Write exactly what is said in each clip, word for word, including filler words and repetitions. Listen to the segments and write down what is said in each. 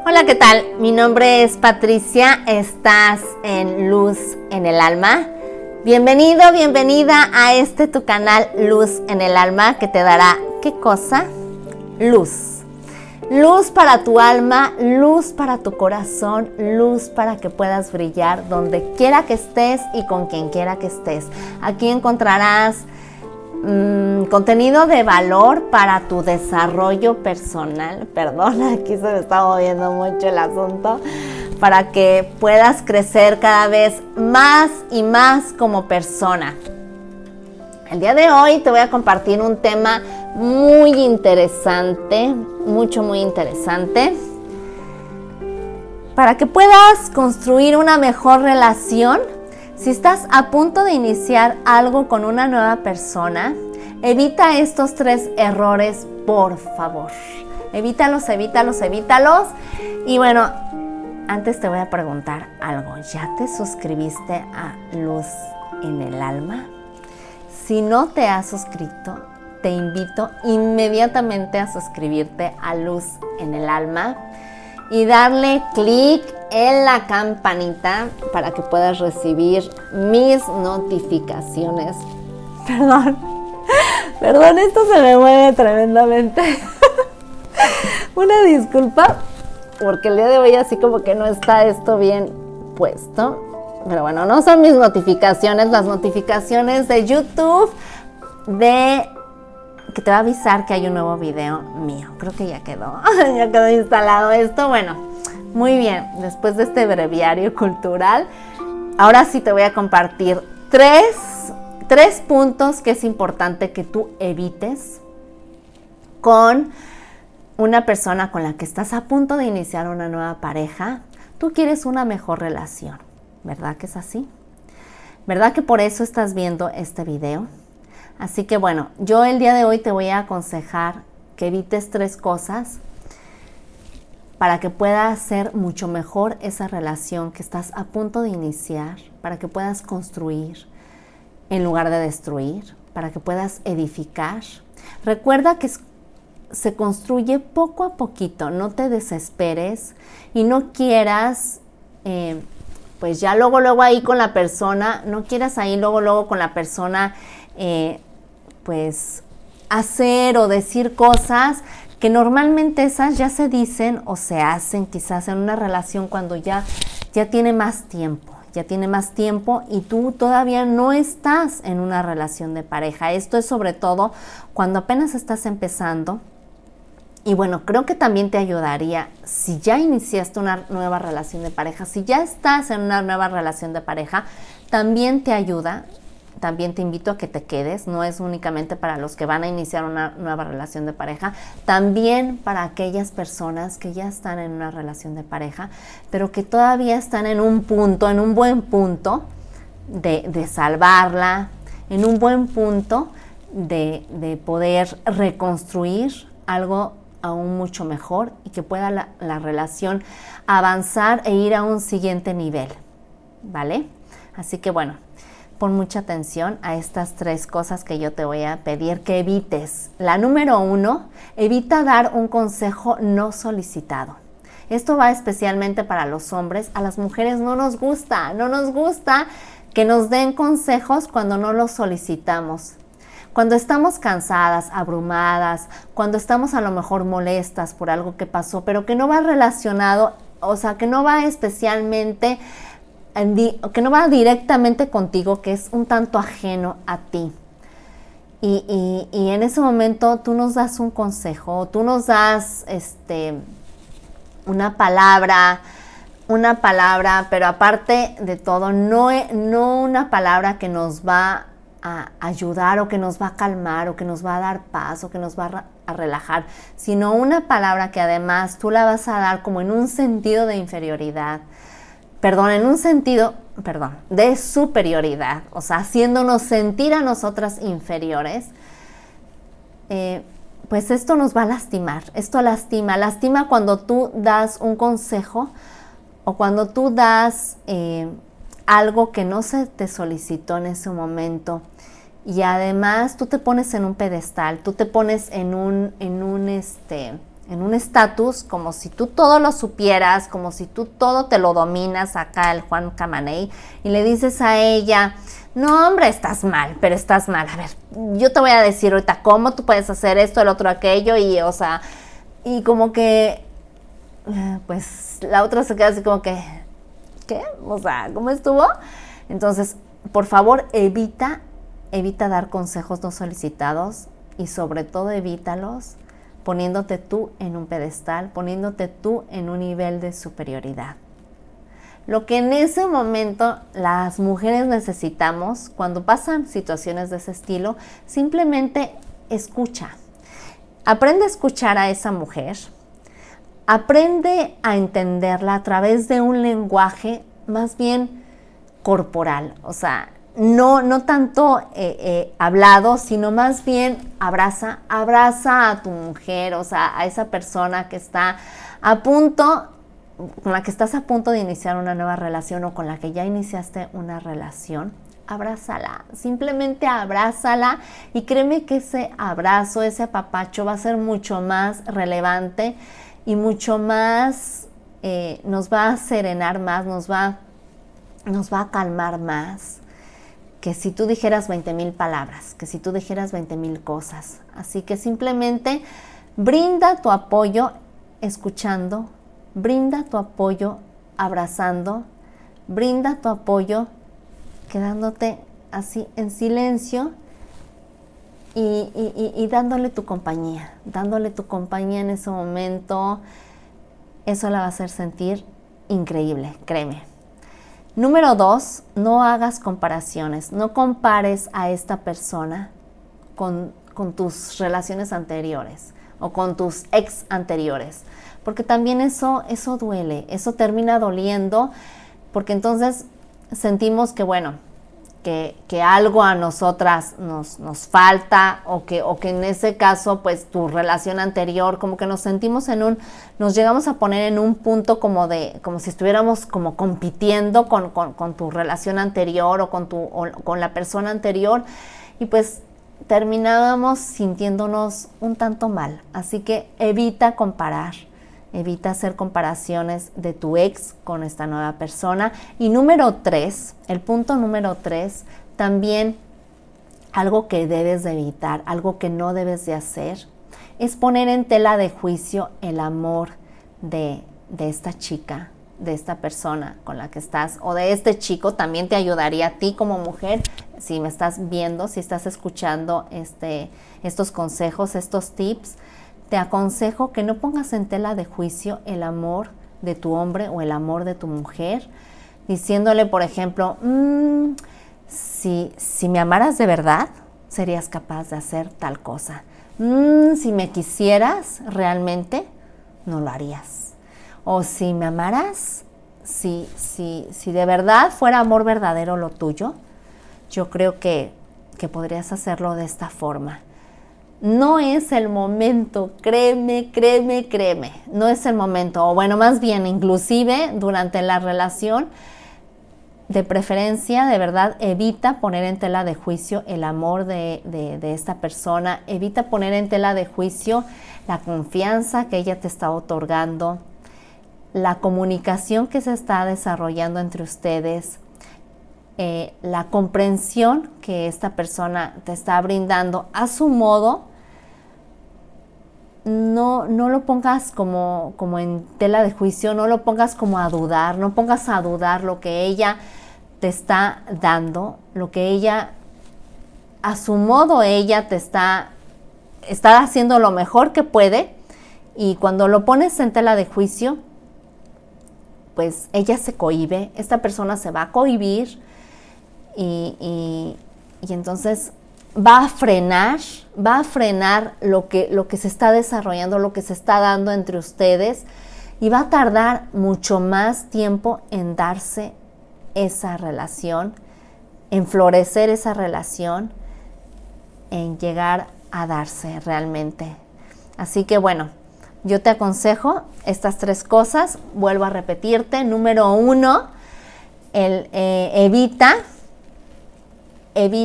Hola, ¿qué tal? Mi nombre es Patricia, estás en Luz en el Alma. Bienvenido, bienvenida a este tu canal Luz en el Alma, que te dará, ¿qué cosa? Luz. Luz para tu alma, luz para tu corazón, luz para que puedas brillar donde quiera que estés y con quien quiera que estés. Aquí encontrarás mmm, contenido de valor para tu desarrollo personal. Perdón, aquí se me está moviendo mucho el asunto. Para que puedas crecer cada vez más y más como persona. El día de hoy te voy a compartir un tema muy interesante, mucho, muy interesante, para que puedas construir una mejor relación. Si estás a punto de iniciar algo con una nueva persona, evita estos tres errores, por favor. Evítalos, evítalos, evítalos. Y bueno, antes te voy a preguntar algo. ¿Ya te suscribiste a Luz en el Alma? Si no te has suscrito, te invito inmediatamente a suscribirte a Luz en el Alma y darle clic en la campanita para que puedas recibir mis notificaciones. Perdón, perdón, esto se me mueve tremendamente. Una disculpa, porque el día de hoy así como que no está esto bien puesto. Pero bueno, no son mis notificaciones, las notificaciones de YouTube, de que te va a avisar que hay un nuevo video mío. Creo que ya quedó, ya quedó instalado esto. Bueno, muy bien, después de este breviario cultural, ahora sí te voy a compartir tres, tres puntos que es importante que tú evites con una persona con la que estás a punto de iniciar una nueva pareja. Tú quieres una mejor relación, ¿verdad que es así? ¿Verdad que por eso estás viendo este video? Así que bueno, yo el día de hoy te voy a aconsejar que evites tres cosas para que pueda ser mucho mejor esa relación que estás a punto de iniciar, para que puedas construir en lugar de destruir, para que puedas edificar. Recuerda que se construye poco a poquito, no te desesperes y no quieras... Eh, pues ya luego, luego ahí con la persona, no quieras ahí luego, luego con la persona, eh, pues hacer o decir cosas que normalmente esas ya se dicen o se hacen quizás en una relación cuando ya, ya tiene más tiempo, ya tiene más tiempo y tú todavía no estás en una relación de pareja. Esto es sobre todo cuando apenas estás empezando. Y bueno, creo que también te ayudaría si ya iniciaste una nueva relación de pareja, si ya estás en una nueva relación de pareja, también te ayuda, también te invito a que te quedes, no es únicamente para los que van a iniciar una nueva relación de pareja, también para aquellas personas que ya están en una relación de pareja, pero que todavía están en un punto, en un buen punto de, de salvarla, en un buen punto de, de poder reconstruir algo aún mucho mejor y que pueda la, la relación avanzar e ir a un siguiente nivel, ¿vale? Así que bueno, pon mucha atención a estas tres cosas que yo te voy a pedir que evites. La número uno, evita dar un consejo no solicitado. Esto va especialmente para los hombres. A las mujeres no nos gusta, no nos gusta que nos den consejos cuando no los solicitamos. Cuando estamos cansadas, abrumadas, cuando estamos a lo mejor molestas por algo que pasó, pero que no va relacionado, o sea, que no va especialmente, que no va directamente contigo, que es un tanto ajeno a ti. Y, y, y en ese momento tú nos das un consejo, tú nos das este, una palabra, una palabra, pero aparte de todo, no, no una palabra que nos va a ayudar o que nos va a calmar o que nos va a dar paz o que nos va a, a relajar, sino una palabra que además tú la vas a dar como en un sentido de inferioridad, perdón, en un sentido, perdón, de superioridad, o sea, haciéndonos sentir a nosotras inferiores, eh, pues esto nos va a lastimar, esto lastima, lastima cuando tú das un consejo o cuando tú das eh, algo que no se te solicitó en ese momento y además tú te pones en un pedestal, tú te pones en un, en un, este, en un estatus como si tú todo lo supieras, como si tú todo te lo dominas, acá el Juan Camaney, y le dices a ella, no hombre, estás mal, pero estás mal, a ver, yo te voy a decir ahorita cómo tú puedes hacer esto, el otro, aquello, y o sea, y como que, pues la otra se queda así como que, ¿qué? O sea, ¿cómo estuvo? Entonces, por favor, evita, evita dar consejos no solicitados y sobre todo evítalos poniéndote tú en un pedestal, poniéndote tú en un nivel de superioridad. Lo que en ese momento las mujeres necesitamos, cuando pasan situaciones de ese estilo, simplemente escucha. Aprende a escuchar a esa mujer, aprende a entenderla a través de un lenguaje más bien corporal, o sea, no, no tanto eh, eh, hablado, sino más bien abraza, abraza a tu mujer, o sea, a esa persona que está a punto, con la que estás a punto de iniciar una nueva relación o con la que ya iniciaste una relación. Abrázala, simplemente abrázala y créeme que ese abrazo, ese apapacho va a ser mucho más relevante y mucho más, eh, nos va a serenar más, nos va, nos va a calmar más que si tú dijeras veinte mil palabras, que si tú dijeras veinte mil cosas. Así que simplemente brinda tu apoyo escuchando, brinda tu apoyo abrazando, brinda tu apoyo quedándote así en silencio y, y, y, y dándole tu compañía, dándole tu compañía en ese momento. Eso la va a hacer sentir increíble, créeme. Número dos, no hagas comparaciones, no compares a esta persona con, con tus relaciones anteriores o con tus ex anteriores, porque también eso, eso duele, eso termina doliendo, porque entonces sentimos que, bueno, que, que algo a nosotras nos, nos falta o que, o que en ese caso, pues tu relación anterior, como que nos sentimos en un, nos llegamos a poner en un punto como de, como si estuviéramos como compitiendo con, con, con tu relación anterior o con, tu, o con la persona anterior y pues terminábamos sintiéndonos un tanto mal. Así que evita comparar. Evita hacer comparaciones de tu ex con esta nueva persona. Y número tres, el punto número tres, también algo que debes de evitar, algo que no debes de hacer, es poner en tela de juicio el amor de, de esta chica, de esta persona con la que estás, o de este chico. También te ayudaría a ti como mujer, si me estás viendo, si estás escuchando este, estos consejos, estos tips. Te aconsejo que no pongas en tela de juicio el amor de tu hombre o el amor de tu mujer, diciéndole, por ejemplo, mmm, si, si me amaras de verdad, serías capaz de hacer tal cosa. Mm, si me quisieras realmente, no lo harías. O si me amaras, si, si, si de verdad fuera amor verdadero lo tuyo, yo creo que, que podrías hacerlo de esta forma. No es el momento, créeme, créeme, créeme, no es el momento, o bueno, más bien, inclusive durante la relación, de preferencia, de verdad, evita poner en tela de juicio el amor de, de, de esta persona, evita poner en tela de juicio la confianza que ella te está otorgando, la comunicación que se está desarrollando entre ustedes, Eh, la comprensión que esta persona te está brindando a su modo. No, no lo pongas como, como en tela de juicio, no lo pongas como a dudar, no pongas a dudar lo que ella te está dando, lo que ella, a su modo, ella te está, está haciendo lo mejor que puede, y cuando lo pones en tela de juicio, pues ella se cohíbe, esta persona se va a cohibir. Y, y, y entonces va a frenar, va a frenar lo que, lo que se está desarrollando, lo que se está dando entre ustedes, y va a tardar mucho más tiempo en darse esa relación, en florecer esa relación, en llegar a darse realmente. Así que bueno, yo te aconsejo estas tres cosas, vuelvo a repetirte. Número uno, el, eh, evita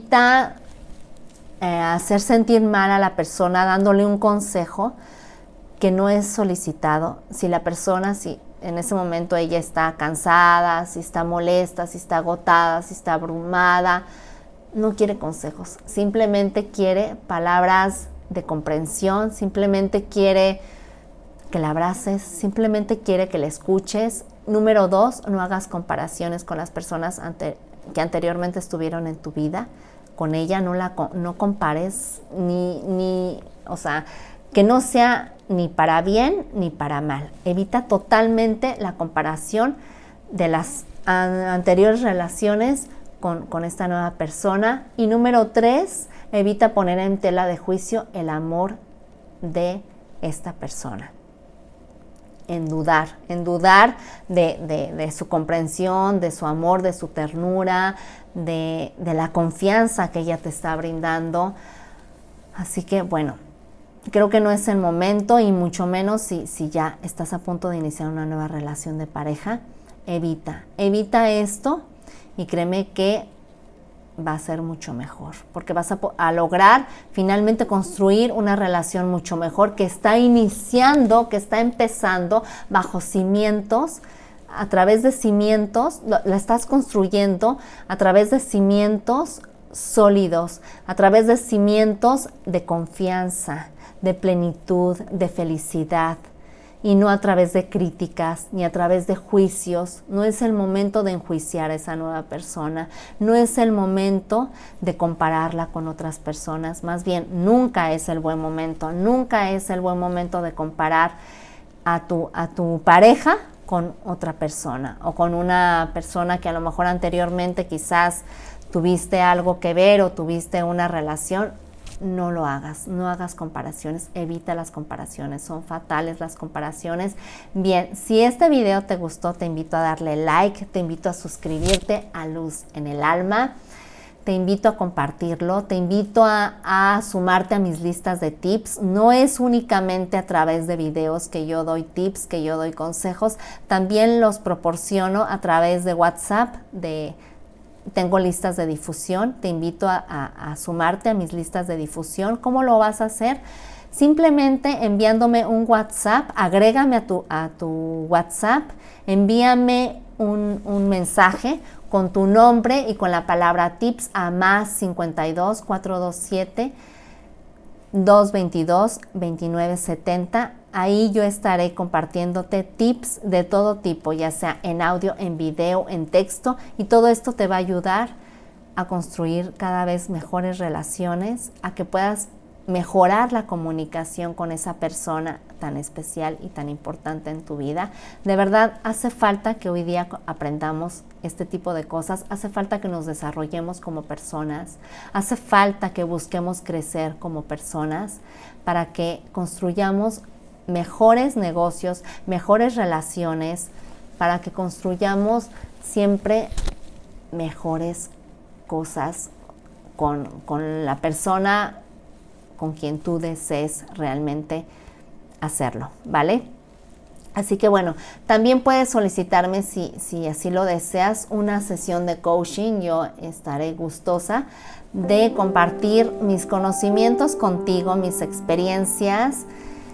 Evita eh, hacer sentir mal a la persona dándole un consejo que no es solicitado. Si la persona, si en ese momento ella está cansada, si está molesta, si está agotada, si está abrumada, no quiere consejos, simplemente quiere palabras de comprensión, simplemente quiere que la abraces, simplemente quiere que la escuches. Número dos, no hagas comparaciones con las personas ante, que anteriormente estuvieron en tu vida. Con ella no la no compares, ni, ni, o sea, que no sea ni para bien ni para mal. Evita totalmente la comparación de las an anteriores relaciones con, con esta nueva persona. Y número tres, evita poner en tela de juicio el amor de esta persona. En dudar, en dudar de, de, de su comprensión, de su amor, de su ternura, de, de la confianza que ella te está brindando. Así que bueno, creo que no es el momento, y mucho menos si, si ya estás a punto de iniciar una nueva relación de pareja. Evita, evita esto, y créeme que va a ser mucho mejor, porque vas a, a lograr finalmente construir una relación mucho mejor, que está iniciando, que está empezando bajo cimientos, a través de cimientos, lo, la estás construyendo a través de cimientos sólidos, a través de cimientos de confianza, de plenitud, de felicidad, y no a través de críticas ni a través de juicios. No es el momento de enjuiciar a esa nueva persona, no es el momento de compararla con otras personas, más bien nunca es el buen momento, nunca es el buen momento de comparar a tu, a tu pareja con otra persona, o con una persona que a lo mejor anteriormente quizás tuviste algo que ver o tuviste una relación. No lo hagas, no hagas comparaciones, evita las comparaciones, son fatales las comparaciones. Bien, si este video te gustó, te invito a darle like, te invito a suscribirte a Luz en el Alma, te invito a compartirlo, te invito a, a sumarte a mis listas de tips. No es únicamente a través de videos que yo doy tips, que yo doy consejos, también los proporciono a través de WhatsApp, de Tengo listas de difusión. Te invito a, a, a sumarte a mis listas de difusión. ¿Cómo lo vas a hacer? Simplemente enviándome un WhatsApp, agrégame a tu, a tu WhatsApp, envíame un, un mensaje con tu nombre y con la palabra tips a más cincuenta y dos, cuatrocientos veintisiete, doscientos veintidós, veintinueve setenta. Ahí yo estaré compartiéndote tips de todo tipo, ya sea en audio, en video, en texto, y todo esto te va a ayudar a construir cada vez mejores relaciones, a que puedas mejorar la comunicación con esa persona tan especial y tan importante en tu vida. De verdad, hace falta que hoy día aprendamos este tipo de cosas, hace falta que nos desarrollemos como personas, hace falta que busquemos crecer como personas para que construyamos mejores negocios, mejores relaciones, para que construyamos siempre mejores cosas con, con la persona con quien tú desees realmente hacerlo, ¿vale? Así que bueno, también puedes solicitarme, si, si así lo deseas, una sesión de coaching. Yo estaré gustosa de compartir mis conocimientos contigo, mis experiencias,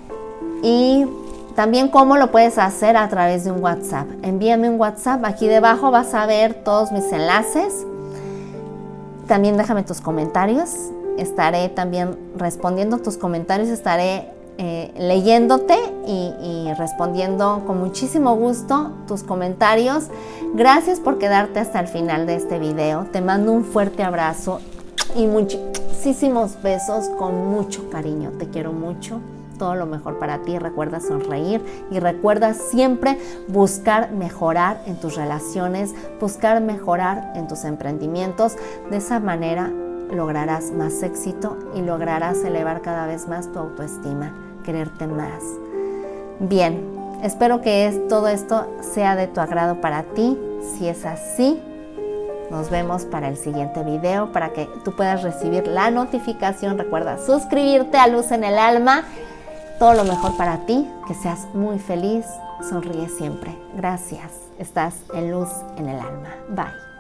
y también cómo lo puedes hacer a través de un WhatsApp. Envíame un WhatsApp, aquí debajo vas a ver todos mis enlaces. También déjame tus comentarios, estaré también respondiendo tus comentarios, estaré eh, leyéndote y, y respondiendo con muchísimo gusto tus comentarios. Gracias por quedarte hasta el final de este video. Te mando un fuerte abrazo y muchísimos besos con mucho cariño. Te quiero mucho. Todo lo mejor para ti. Recuerda sonreír y recuerda siempre buscar mejorar en tus relaciones, buscar mejorar en tus emprendimientos. De esa manera lograrás más éxito y lograrás elevar cada vez más tu autoestima, quererte más. Bien, espero que es, todo esto sea de tu agrado para ti. Si es así, nos vemos para el siguiente video, para que tú puedas recibir la notificación. Recuerda suscribirte a Luz en el Alma. Todo lo mejor para ti, que seas muy feliz, sonríe siempre. Gracias, estás en Luz en el Alma. Bye.